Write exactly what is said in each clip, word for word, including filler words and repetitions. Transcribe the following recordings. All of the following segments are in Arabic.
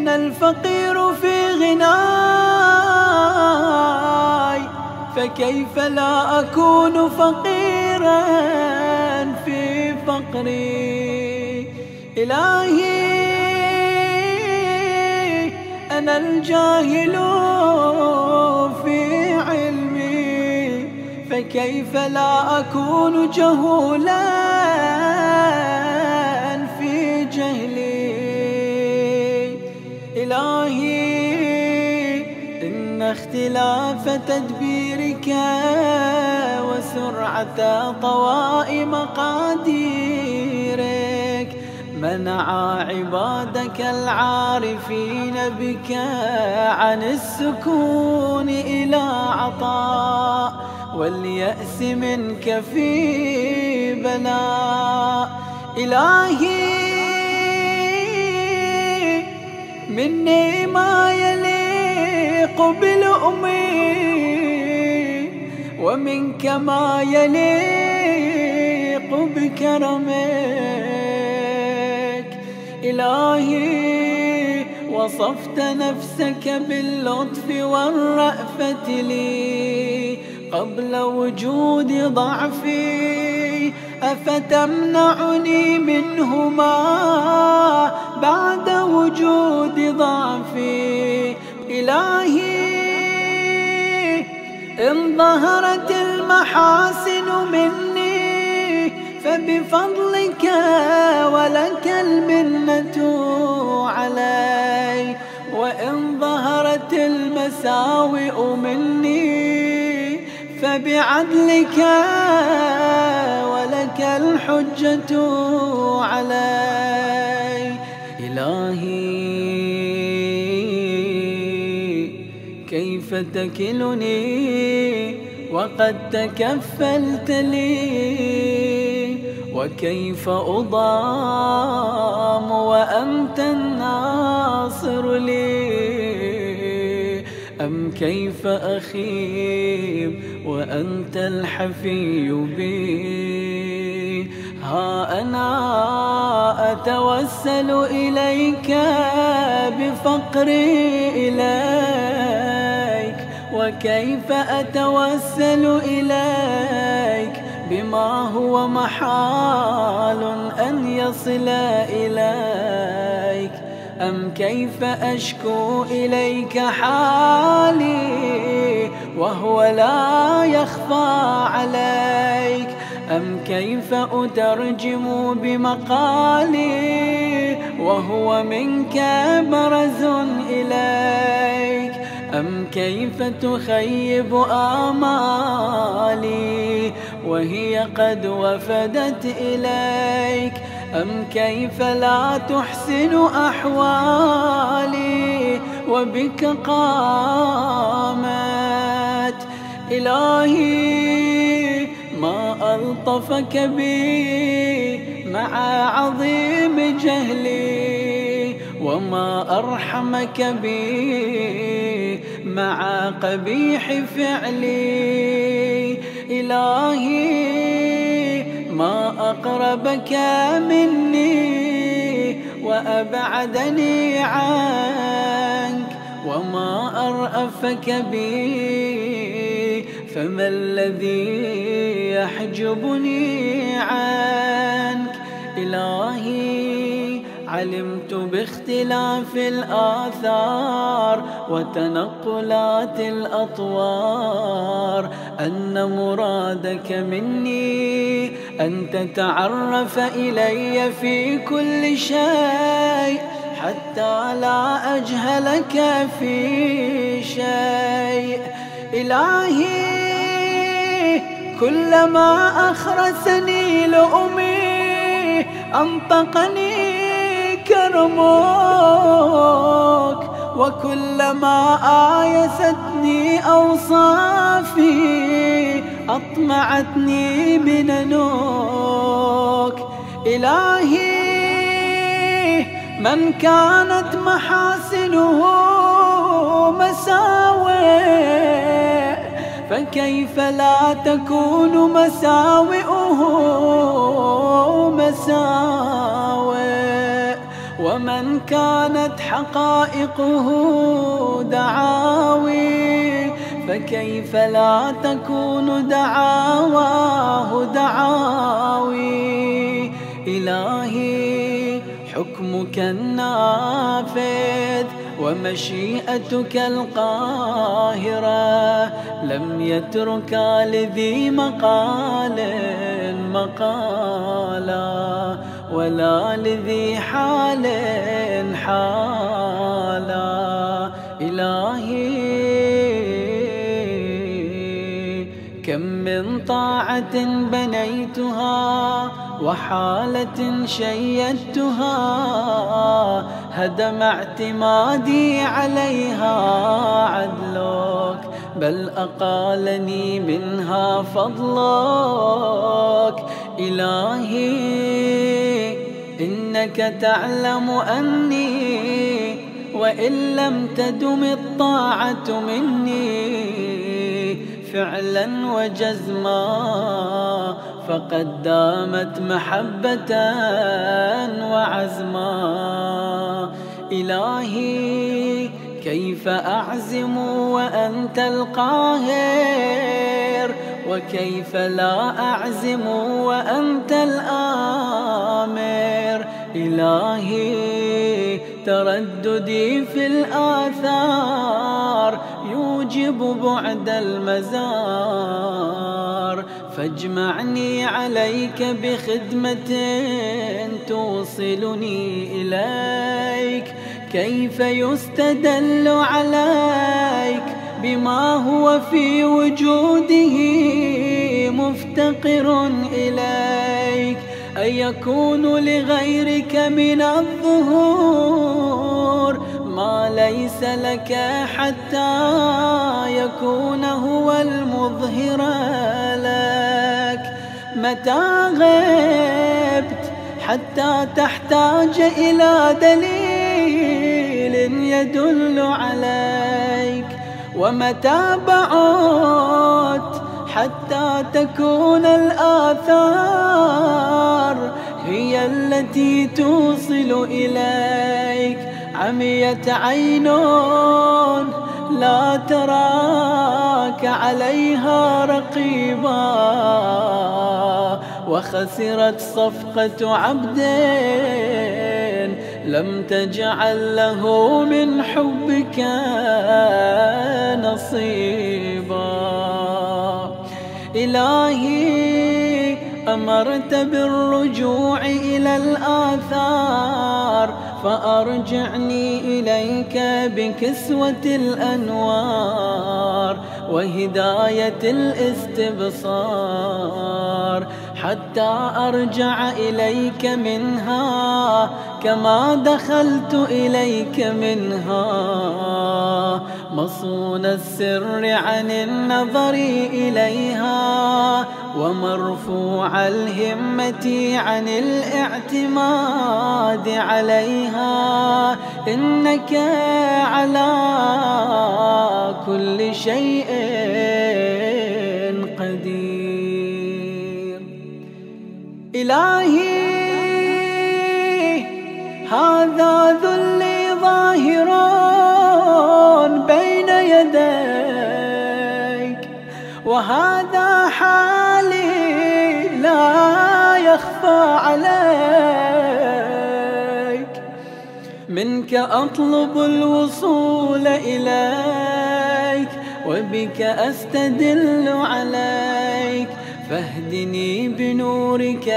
أنا الفقير في غناي، فكيف لا أكون فقيرا في فقري. إلهي أنا الجاهل في علمي، فكيف لا أكون جهولا في جهلي. إلهي إن اختلاف تدبيرك وسرعة طواء مقاديرك منع عبادك العارفين بك عن السكون إلى عطاء، واليأس منك في بلاء. إلهي مني ما يليق بالأمي، ومنك ما يليق بكرمك. إلهي وصفت نفسك باللطف والرأفة لي قبل وجود ضعفي، أفتمنعني منهما بعد وجود ضعفي. إلهي إن ظهرت المحاسن مني فبفضلك ولك المنة علي، وإن ظهرت المساوئ مني فبعدلك ولك الحجة علي. إلهي كيف تكلني وقد تكفلت لي، وكيف أضام وأنت الناصر لي، أم كيف أخيب وأنت الحفي بي. ها أنا أتوسل إليك بفقري إليك، وكيف أتوسل إليك بما هو محال أن يصل إليك. أم كيف أشكو إليك حالي وهو لا يخفى عليك، أم كيف أترجم بمقالي وهو منك برز إليك، أم كيف تخيب آمالي وهي قد وفدت إليك، أم كيف لا تحسن أحوالي وبك قامت. إلهي ما ألطفك بي مع عظيم جهلي، وما أرحمك بي مع قبيح فعلي. إلهي ما أقربك مني وأبعدني عنك، وما أرأفك بي، فما الذي يحجبني عنك. إلهي علمت باختلاف الآثار وتنقلات الأطوار أن مرادك مني أن تتعرف إلي في كل شيء حتى لا أجهلك في شيء. إلهي كلما أخرسني لؤمي أنطقني كرمك، وكلما آيستني أوصافي أطمعتني مننك. إلهي من كانت محاسنه مساوئ فكيف لا تكون مساوئه مساوئ، ومن كانت حقائقه دعاوي فكيف لا تكون دعاواه دعاوي. إلهي حكمك النافذ ومشيئتك القاهرة لم يتركا لذي مقال مقالا ولا لذي حال حالا. إلهي كم من طاعة بنيتها وحالة شيدتها هدم اعتمادي عليها عدلك بل أقالني منها فضلك. إلهي إنك تعلم أني وإن لم تدم الطاعة مني فعلا وجزما فقد دامت محبة وعزما. إلهي كيف أعزم وأنت القاهر وكيف لا أعزم وأنت الآمر. إلهي ترددي في الآثار يوجب بعد المزار فاجمعني عليك بخدمة توصلني إليك. كيف يستدل عليك بما هو في وجوده مفتقر إليك؟ أن يكون لغيرك من الظهور ما ليس لك حتى يكون هو المظهر لك. متى غبت حتى تحتاج إلى دليل يدل عليك، ومتى بعدت حتى تكون الآثار هي التي توصل إليك. عميت عين لا تراك عليها رقيبا، وخسرت صفقة عبد لم تجعل له من حبك نصيبا. إلهي أمرت بالرجوع إلى الآثار فأرجعني إليك بكسوة الأنوار وهداية الاستبصار، حتى أرجع إليك منها كما دخلت إليك منها، مصون السر عن النظر إليها، ومرفوع الهمة عن الاعتماد عليها. إنك على كل شيء قدير. إلهي هذا ذلي ظاهر بين يديك، وهذا حالي لا يخفى عليك. منك أطلب الوصول إليك، وبك أستدل عليك، فاهدني بنورك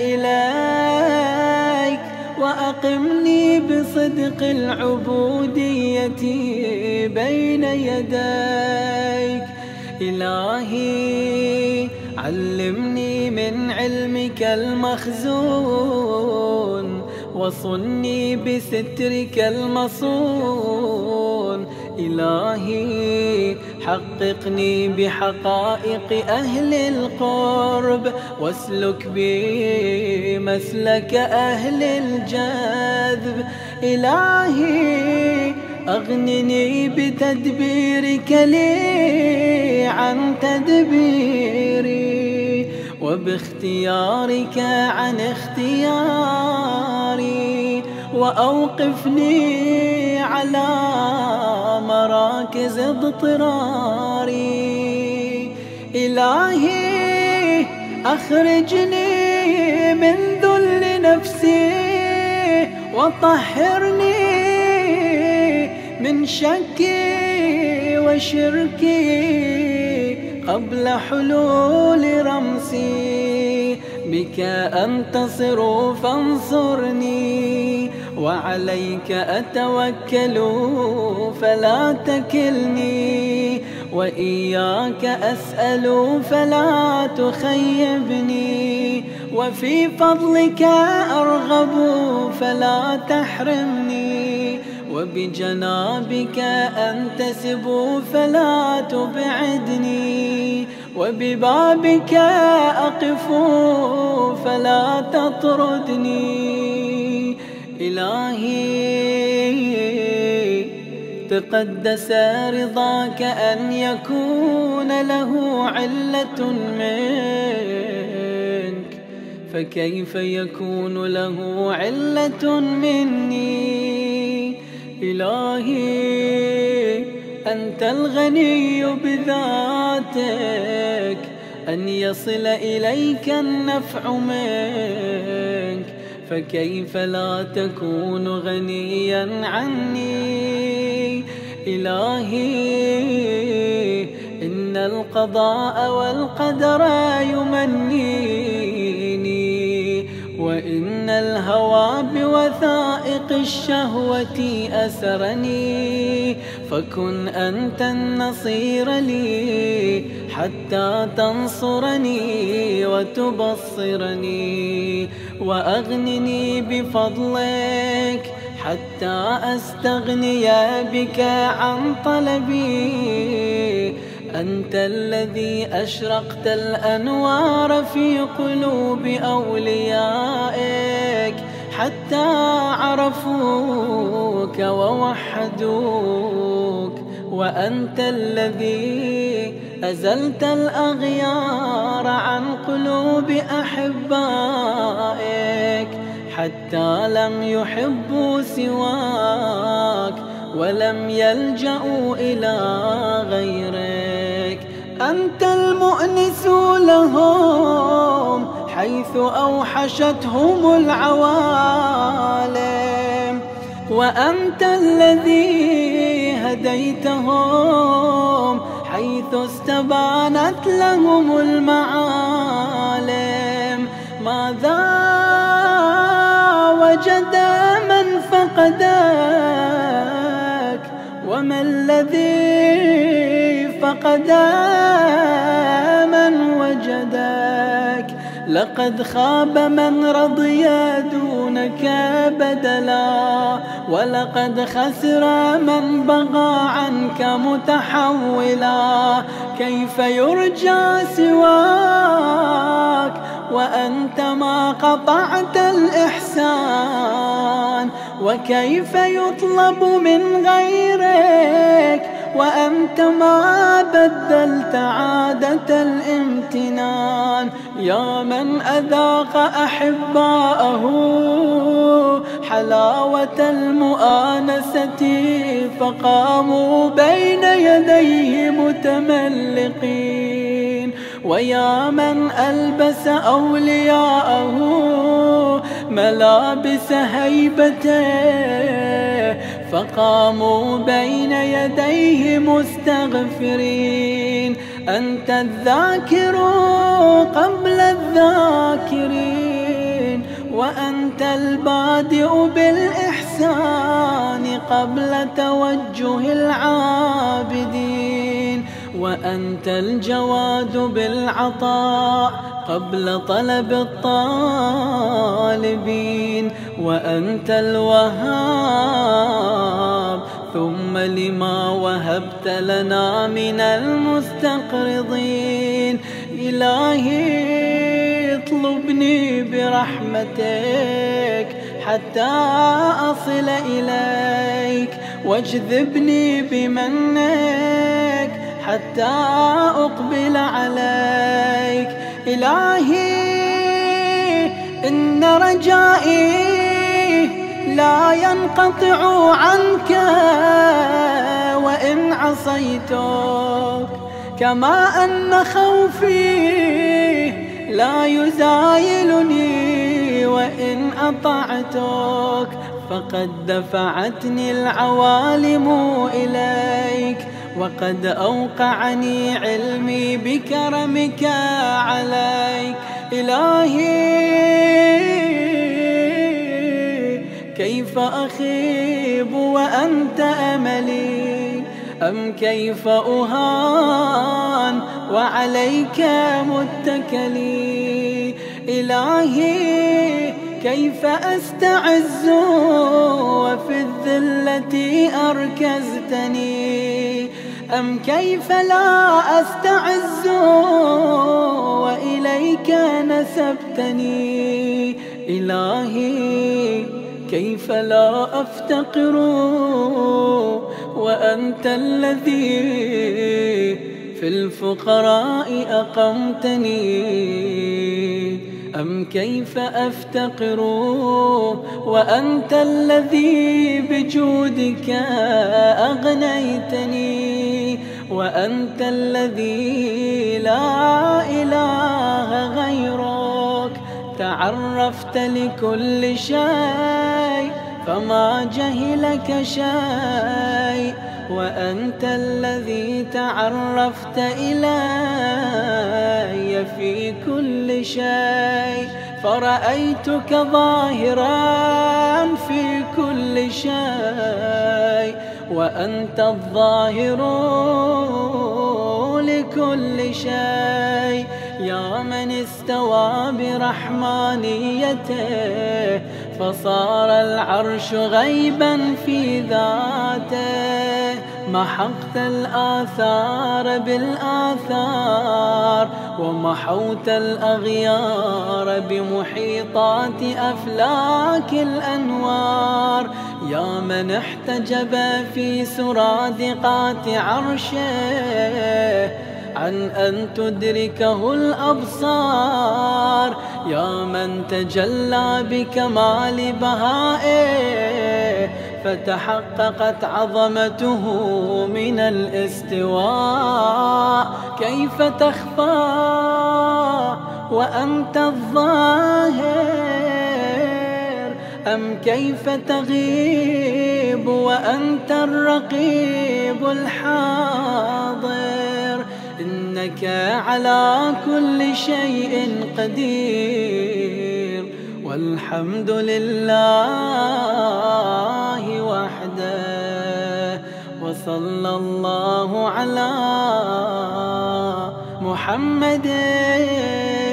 إليك، وأقمني بصدق العبودية بين يديك. إلهي علمني من علمك المخزون، وصني بسترك المصون. إلهي حققني بحقائق أهل القرب، واسلك بي مسلك أهل الجذب. إلهي أغنني بتدبيرك لي عن تدبيري، وباختيارك عن اختياري، وأوقفني على مراكز اضطراري. إلهي أخرجني من ذل نفسي وطهرني من شكي وشركي قبل حلول رمسي. بك أنتصر فانصرني، وعليك أتوكل فلا تكلني، وإياك أسأل فلا تخيبني، وفي فضلك أرغب فلا تحرمني، وبجنابك أنتسب فلا تبعدني، وببابك أقف فلا تطردني. إلهي تقدس رضاك أن يكون له علة منك، فكيف يكون له علة مني؟ إلهي أنت الغني بذاتك، أن يصل إليك النفع منك، فكيف لا تكون غنيا عني؟ إلهي إن القضاء والقدر يمنيني، وإن الهوى بوثائق الشهوة أسرني، فكن أنت النصير لي حتى تنصرني وتبصرني، وأغنني بفضلك حتى أستغني بك عن طلبي. أنت الذي أشرقت الأنوار في قلوب أوليائك حتى عرفوك ووحدوك، وأنت الذي أزلت الأغيار عن قلوب أحبائك حتى لم يحبوا سواك ولم يلجأوا إلى غيرك. أنت المؤنس لهم حيث أوحشتهم العوالم، وأنت الذي هديتهم حيث استبانت لهم المعالم. ماذا وجد من فقدك، وما الذي فقد من وجدك؟ لقد خاب من رضي دونك بدلا، ولقد خسر من بغى عنك متحولا. كيف يرجى سواك وأنت ما قطعت الإحسان؟ وكيف يطلب من غيرك وأنت ما بدلت عادة الامتنان؟ يا من أذاق أحباءه حلاوة المؤانسة فقاموا بين يديه متملقين، ويا من ألبس أولياءه ملابس هيبته فقاموا بين يديه مستغفرين. أنت الذاكر قبل الذاكرين، وأنت البادئ بالإحسان قبل توجه العابدين، وأنت الجواد بالعطاء قبل طلب الطالبين، وأنت الوهاب ثم لما وهبت لنا من المستقرضين. إلهي اطلبني برحمتك حتى أصل إليك، واجذبني بمنك حتى أقبل عليك. إلهي إن رجائي لا ينقطع عنك وإن عصيتك، كما أن خوفي لا يزايلني وإن أطعتك. فقد دفعتني العوالم إليك، وقد أوقعني علمي بكرمك عليك. إلهي كيف أخيب وأنت أملي، أم كيف أهان وعليك متكلي. إلهي كيف أستعز وفي الذلة أركزتني، أم كيف لا أستعز وإليك نسبتني. إلهي كيف لا أفتقر وأنت الذي في الفقراء أقمتني، أم كيف أفتقر وأنت الذي بجودك أغنيتني، وأنت الذي لا إله غيرك. تعرفت لكل شيء فما جهلك شيء، وأنت الذي تعرفت إلي في كل شيء. فرأيتك ظاهرا في كل شيء، وأنت الظاهر لكل شيء. يا من استوى برحمانيته فصار العرش غيبا في ذاته، محقت الآثار بالآثار ومحوت الأغيار بمحيطات أفلاك الأنوار. يا من احتجب في سرادقات عرشه عن أن تدركه الأبصار، يا من تجلى بكمال بهائه فتحققت عظمته من الاستواء. كيف تخفى وأنت الظاهر، أم كيف تغيب وأنت الرقيب الحاضر. إنك على كل شيء قدير، والحمد لله وحده. وصلى الله على محمد